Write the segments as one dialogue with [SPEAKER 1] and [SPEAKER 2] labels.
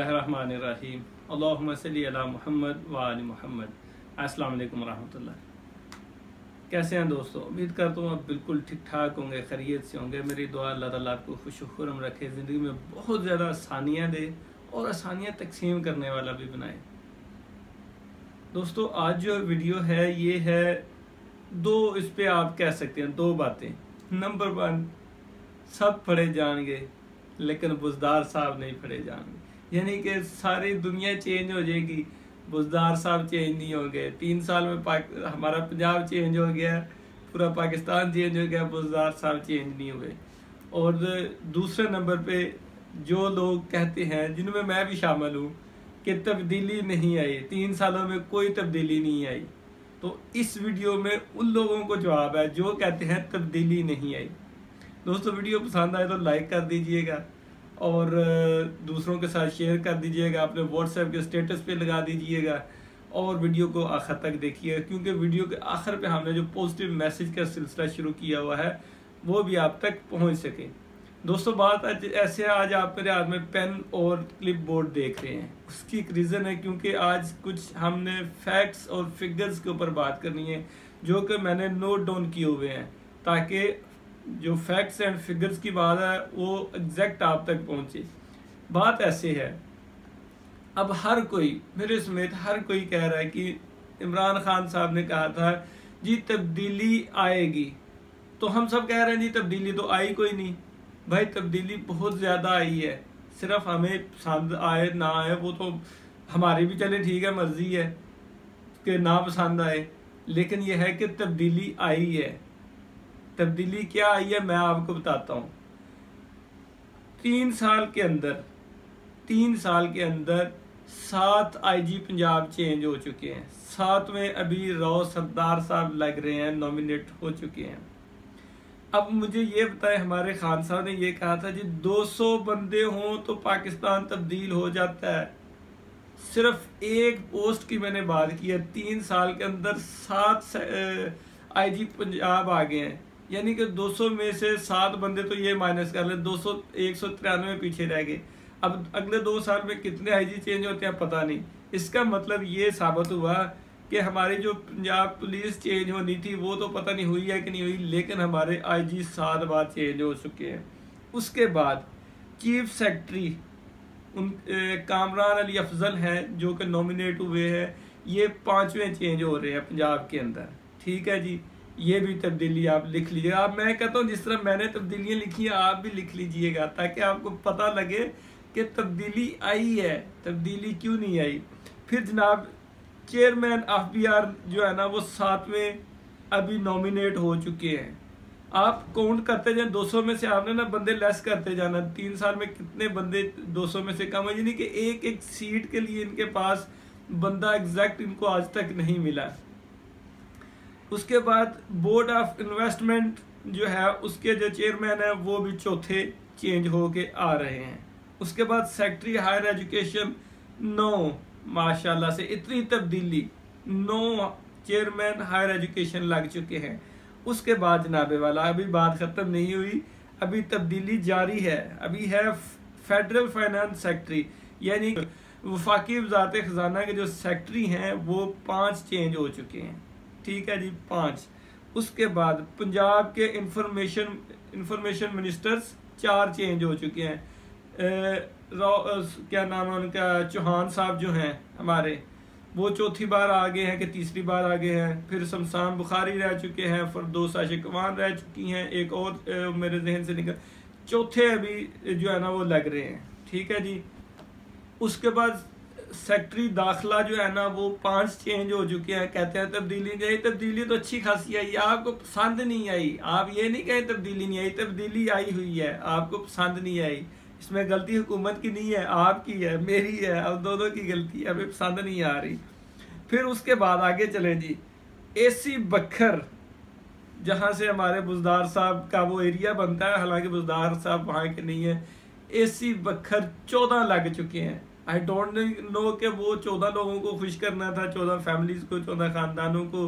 [SPEAKER 1] बिस्मिल्लाहिर्रहमानिर्रहीम अल्लाहुम्मा सल्ली अला मुहम्मद व आलि मुहम्मद। अस्सलाम वालेकुम रहमतुल्लाह। कैसे हैं दोस्तों? उम्मीद करता हूँ आप बिल्कुल ठीक ठाक होंगे, खैरियत से होंगे। मेरी दुआ अल्लाह ताला आपको खुश खुरम रखे, ज़िंदगी में बहुत ज़्यादा आसानियाँ दे और आसानियाँ तकसीम करने वाला भी बनाए। दोस्तों आज जो वीडियो है ये है दो, इस पे आप कह सकते हैं दो बातें। नंबर 1, सब पढ़े जाएंगे लेकिन बुज़दार साहब नहीं पढ़े जाएंगे, यानी कि सारी दुनिया चेंज हो जाएगी, बुज़दार साहब चेंज नहीं होंगे। 3 साल में हमारा पंजाब चेंज हो गया, पूरा पाकिस्तान चेंज हो गया, बुज़दार साहब चेंज नहीं हुए। और दूसरे नंबर पे जो लोग कहते हैं, जिनमें मैं भी शामिल हूँ, कि तब्दीली नहीं आई, 3 सालों में कोई तब्दीली नहीं आई, तो इस वीडियो में उन लोगों को जवाब है जो कहते हैं तब्दीली नहीं आई। दोस्तों वीडियो पसंद आए तो लाइक कर दीजिएगा और दूसरों के साथ शेयर कर दीजिएगा, अपने व्हाट्सएप के स्टेटस पे लगा दीजिएगा और वीडियो को आखिर तक देखिएगा, क्योंकि वीडियो के आखिर पे हमने जो पॉजिटिव मैसेज का सिलसिला शुरू किया हुआ है वो भी आप तक पहुंच सके। दोस्तों बात ऐसे है, आज आप मेरे हाथ में पेन और क्लिप बोर्ड देख रहे हैं, उसकी एक रीज़न है क्योंकि आज कुछ हमने फैक्ट्स और फिगर्स के ऊपर बात करनी है जो कि मैंने नोट डाउन किए हुए हैं, ताकि जो फैक्ट्स एंड फिगर्स की बात है वो एग्जैक्ट आप तक पहुंचे। बात ऐसे है, अब हर कोई, मेरे समेत हर कोई कह रहा है कि इमरान खान साहब ने कहा था जी तब्दीली आएगी, तो हम सब कह रहे हैं जी तब्दीली तो आई कोई नहीं। भाई तब्दीली बहुत ज़्यादा आई है, सिर्फ हमें पसंद आए ना आए वो तो हमारी भी चले ठीक है, मर्जी है कि ना पसंद आए, लेकिन यह है कि तब्दीली आई है। तब्दीली क्या आई है मैं आपको बताता हूँ। 3 साल के अंदर 7 आईजी पंजाब चेंज हो चुके हैं, 7वें अभी राव सरदार साहब लग रहे हैं, नॉमिनेट हो चुके हैं। अब मुझे ये बताएं, हमारे खान साहब ने ये कहा था जी 200 बंदे हों तो पाकिस्तान तब्दील हो जाता है। सिर्फ एक पोस्ट की मैंने बात की है, 3 साल के अंदर 7 आईजी पंजाब आ गए हैं, यानी कि 200 में से 7 बंदे तो ये माइनस कर ले, 200 193 पीछे रह गए। अब अगले 2 साल में कितने आईजी चेंज होते हैं पता नहीं। इसका मतलब ये साबित हुआ कि हमारी जो पंजाब पुलिस चेंज होनी थी वो तो पता नहीं हुई है कि नहीं हुई, लेकिन हमारे आईजी 7 बार चेंज हो चुके हैं। उसके बाद चीफ सेक्रेटरी कामरान अली अफजल हैं जो कि नॉमिनेट हुए हैं, ये 5वें चेंज हो रहे हैं पंजाब के अंदर। ठीक है जी, ये भी तब्दीली आप लिख लीजिएगा। आप, मैं कहता हूँ जिस तरह मैंने तब्दीलियाँ लिखी हैं आप भी लिख लीजिएगा, ताकि आपको पता लगे कि तब्दीली आई है, तब्दीली क्यों नहीं आई। फिर जनाब चेयरमैन FBI जो है ना वो 7वें अभी नॉमिनेट हो चुके हैं। आप काउंट करते जाए, 200 में से आपने ना बंदे लेस करते जाना, 3 साल में कितने बंदे 200 में से कम है, यानी कि एक एक सीट के लिए इनके पास बंदा एग्जैक्ट इनको आज तक नहीं मिला। उसके बाद बोर्ड ऑफ इन्वेस्टमेंट जो है उसके जो चेयरमैन है वो भी चौथे चेंज होके आ रहे हैं। उसके बाद सेक्रेटरी हायर एजुकेशन 9, माशाल्लाह से इतनी तब्दीली, 9 चेयरमैन हायर एजुकेशन लग चुके हैं। उसके बाद जनाबे वाला अभी बात ख़त्म नहीं हुई, अभी तब्दीली जारी है। अभी है फेडरल फाइनेंस सेक्रेटरी, यानी वफाकी वज़ारत ख़जाना के जो सेक्रेटरी हैं वो 5 चेंज हो चुके हैं। ठीक है जी, 5। उसके बाद पंजाब के इंफॉर्मेशन मिनिस्टर्स 4 चेंज हो चुके हैं। क्या नाम है उनका, चौहान साहब जो हैं हमारे, वो चौथी बार आ गए हैं कि तीसरी बार आ गए हैं। फिर शमशान बुखारी रह चुके हैं, फरदौस आशिकवान रह चुकी हैं, एक और मेरे जहन से निकल, चौथे अभी जो है ना वो लग रहे हैं। ठीक है जी। उसके बाद सेक्रेटरी दाखिला जो है ना वो 5 चेंज हो चुके हैं। कहते हैं तब्दीली नहीं आई, तब्दीली तो अच्छी खासी आई, आपको पसंद नहीं आई। आप ये नहीं कहें तब्दीली नहीं आई, तब्दीली आई हुई है, आपको पसंद नहीं आई। इसमें गलती हुकूमत की नहीं है, आपकी है, मेरी है, अब दोनों की गलती है, हमें पसंद नहीं आ रही। फिर उसके बाद आगे चले जी, AC बखर, जहाँ से हमारे बुज़दार साहब का वो एरिया बनता है, हालांकि बुज़दार साहब वहाँ के नहीं है। AC बखर 14 लग चुके हैं। आई डोंट नो कि वो 14 लोगों को खुश करना था, 14 फैमिलीज को, 14 ख़ानदानों को,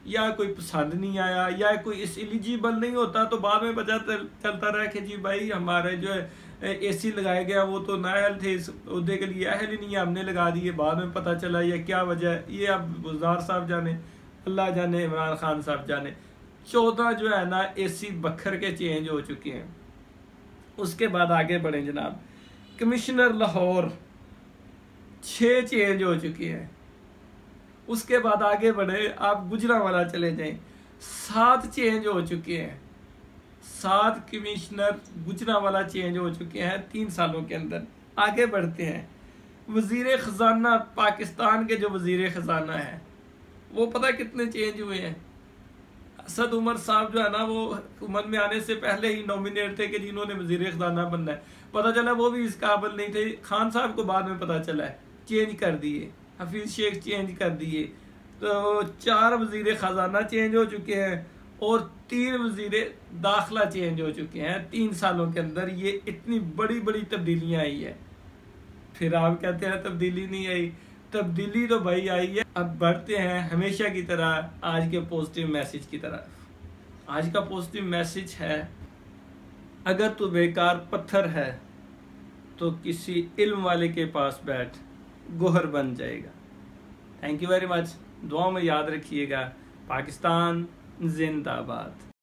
[SPEAKER 1] या कोई पसंद नहीं आया या कोई इस एलिजिबल नहीं होता, तो बाद में पता चलता रहा कि जी भाई हमारे जो है एसी लगाया गया वो तो नाअहल थे, इस उहदे के लिए अहल ही नहीं है, हमने लगा दिए। बाद में पता चला ये क्या वजह है, ये अब बुज़दार साहब जाने, अल्लाह जाने, इमरान खान साहब जाने। 14 जो है ना एसी बखर के चेंज हो चुके हैं। उसके बाद आगे बढ़े जनाब, कमिश्नर लाहौर 6 चेंज हो चुके हैं। उसके बाद आगे बढ़े आप गुजरांवाला चले जाएं, 7 चेंज हो चुके हैं। 7 कमिश्नर गुजरांवाला चेंज हो चुके हैं 3 सालों के अंदर। आगे बढ़ते हैं, वजीर खजाना पाकिस्तान के जो वजीर खजाना है वो पता कितने चेंज हुए हैं। असद उमर साहब जो है ना वो हुकूमत में आने से पहले ही नॉमिनेट थे कि जिन्होंने वजीर खजाना बनना है, पता चला वो भी इस काबिल नहीं थे। खान साहब को बाद में पता चला है, चेंज कर दिए। हफीज शेख चेंज कर दिए। तो 4 वजीर खजाना चेंज हो चुके हैं और 3 वजीर दाखिला चेंज हो चुके हैं 3 सालों के अंदर। ये इतनी बड़ी बड़ी तब्दीलियां आई है। फिर आप कहते हैं तब्दीली नहीं आई, तब्दीली तो भाई आई है। अब बढ़ते हैं हमेशा की तरह आज के पॉजिटिव मैसेज की तरफ। आज का पॉजिटिव मैसेज है, अगर तू बेकार पत्थर है तो किसी इल्म वाले के पास बैठ, गोहर बन जाएगा। Thank you very much. दुआ में याद रखिएगा। पाकिस्तान जिंदाबाद।